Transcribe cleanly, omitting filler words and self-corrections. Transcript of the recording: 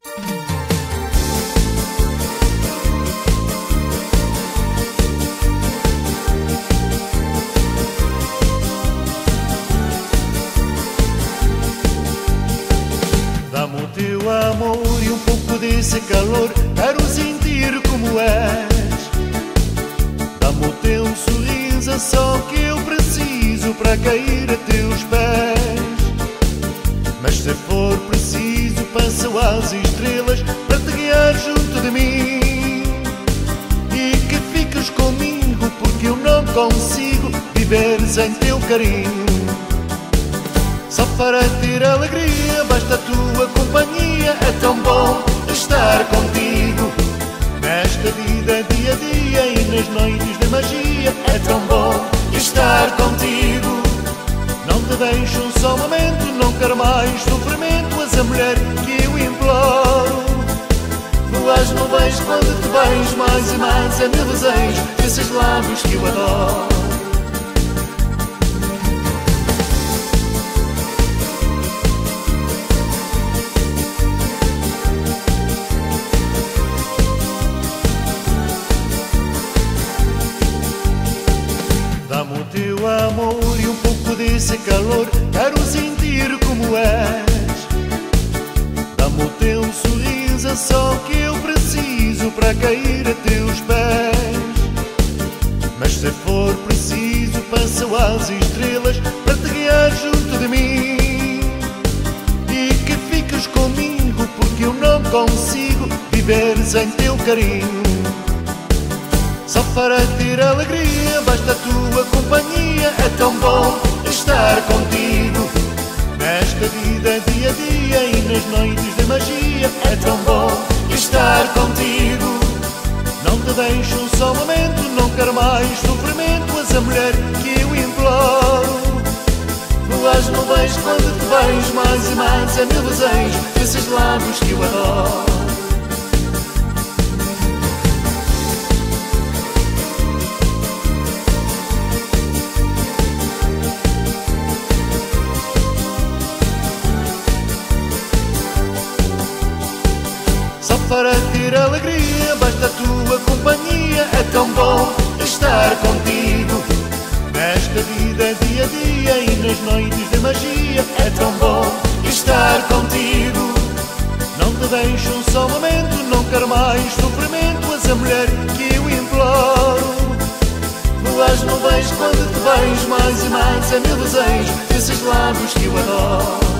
Dá-me o teu amor e um pouco desse calor, quero sentir como és. Dá-me o teu sorriso, é só que eu preciso para cair a teus pés. Mas se for preciso, passo às estrelas para te guiar junto de mim. E que fiques comigo, porque eu não consigo viver sem teu carinho. Só para ter alegria basta a tua companhia. É tão bom estar contigo nesta vida dia a dia e nas noites de magia. É tão bom estar contigo. Não te deixo um só momento, não quero mais sofrimento. És a mulher que eu imploro. Voas nuvens quando te vejo, mais e mais é meu desejo desses lábios que eu adoro. Dá-me o teu amor e um pouco desse calor, quero sentir como és. Dá-me o teu sorriso, é só que eu preciso para cair a teus pés. Mas se for preciso, passo às estrelas para te guiar junto de mim. E que fiques comigo, porque eu não consigo viver sem teu carinho. Só para ter alegria basta a tua companhia. É tão bom estar contigo nesta vida dia a dia e nas noites de magia. É tão bom estar contigo. Não te deixo um só momento, não quero mais sofrimento. És a mulher que eu imploro. Voas nuvens quando te vejo, mais e mais é meu desejo desses lábios que eu adoro. Para ter alegria basta a tua companhia. É tão bom estar contigo nesta vida dia a dia e nas noites de magia. É tão bom estar contigo. Não te deixo um só momento, não quero mais sofrimento. És a mulher que eu imploro. Voas nuvens quando te vejo, mais e mais é meu desejo desses lábios que eu adoro.